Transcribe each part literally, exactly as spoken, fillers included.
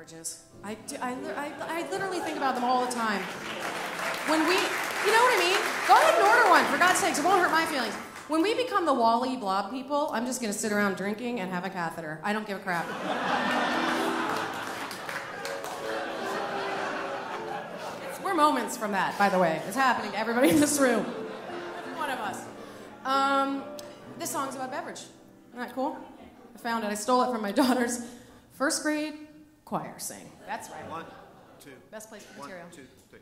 beverages. I, do, I, I, I literally think about them all the time. When we, you know what I mean? Go ahead and order one, for God's sakes. It won't hurt my feelings. When we become the Wall-E blob people, I'm just going to sit around drinking and have a catheter. I don't give a crap. It's, we're moments from that, by the way. It's happening to everybody in this room. Every one of us. Um, this song's about beverage. Isn't that cool? I found it. I stole it from my daughter's first grade choir sing. That's right. One, two. Best place for One, material. two, three.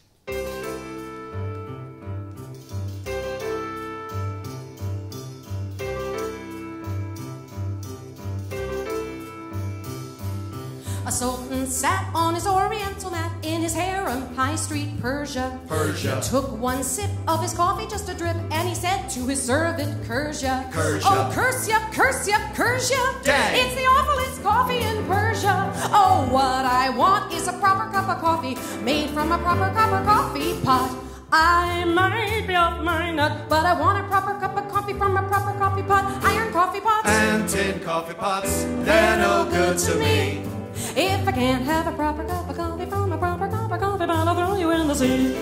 A sultan sat on his oriental mat in his harem, High Street, Persia. Persia. He took one sip of his coffee, just a drip, and he said to his servant, Persia. Persia. Oh, curse ya, curse ya, Persia. Dang. It's the awfulest coffee in Persia. Oh, what I want is a proper cup of coffee made from a proper copper coffee pot. I might be off my nut, but I want a proper cup of coffee from a proper coffee pot. Iron coffee pots And tin coffee pots, they're no good to me. If I can't have a proper cup of coffee from a proper cup of coffee pot, I'll throw you in the sea.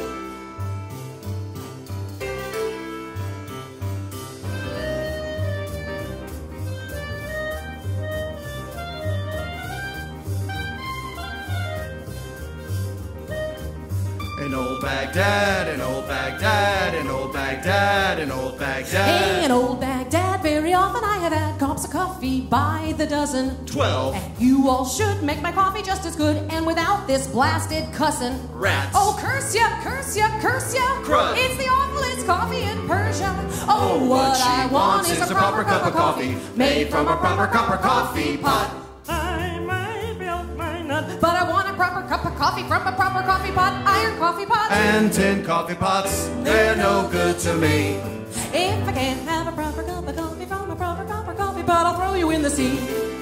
In old Baghdad, in old Baghdad, in old Baghdad, in old Baghdad. Hey, in old Baghdad, very often I have had cups of coffee by the dozen. Twelve. And you all should make my coffee just as good and without this blasted cussin'. Rats. Oh, curse ya, curse ya, curse ya. Crud. It's the awfulest coffee in Persia. Oh, Oh, what she I want is a proper cup of coffee made from a proper copper coffee pot. I might be off my nut, but I want a proper cup of coffee from a proper coffee pot. Iron coffee pot. And tin coffee pots, they're no good to me. If I can't have a proper cup of coffee from a proper copper coffee pot, I'll throw you in the sea.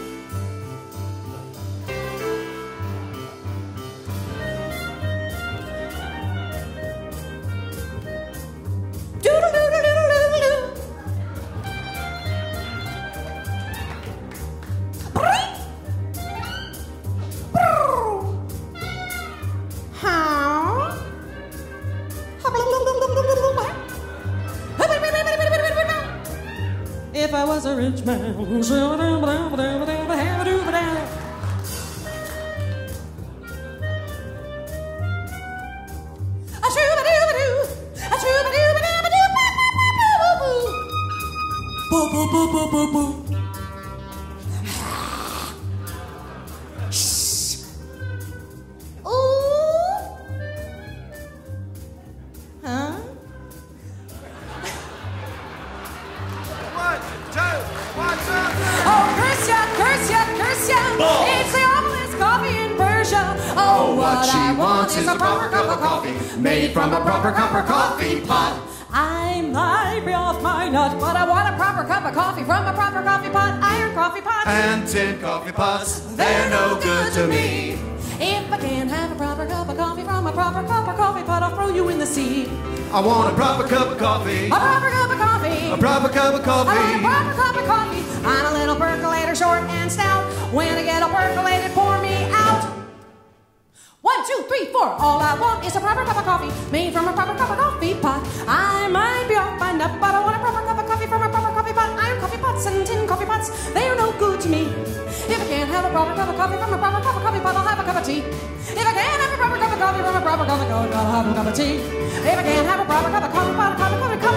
Doodle-doodle-doodle-doodle-doo. Huh? If I was a rich man, Huh? One, two, what's up? Oh, curse ya, curse ya, curse ya. Balls. It's the awfulest coffee in Persia. Oh, what, she I want wants is a proper cup of coffee made from a proper copper coffee pot. I might be off my nut, but I want a proper cup of coffee from a proper coffee pot. Iron coffee pot. And tin coffee pots, they're no good to me. If I can't have a proper cup of coffee from a proper cup of coffee pot, I'll throw you in the sea. I want a proper cup of coffee. A proper cup of coffee. A proper cup of I want a coffee. proper cup of coffee on a little percolator, short and stout. When I get all percolated, pour me out. One, two, three, four. All I want is a proper cup of coffee made from a proper cup of coffee pot. I might be off my nut, but I want a proper cup of coffee from a proper coffee pot. Iron coffee pots and tin coffee pots, they are no good to me. If I can't have a proper cup of coffee from a proper cup of coffee pot, I'll have a cup of tea. If I can't have a proper cup of coffee from a proper cup of coffee pot, I'll have a cup of tea. If I can't have a proper cup of coffee pot, a cup of coffee,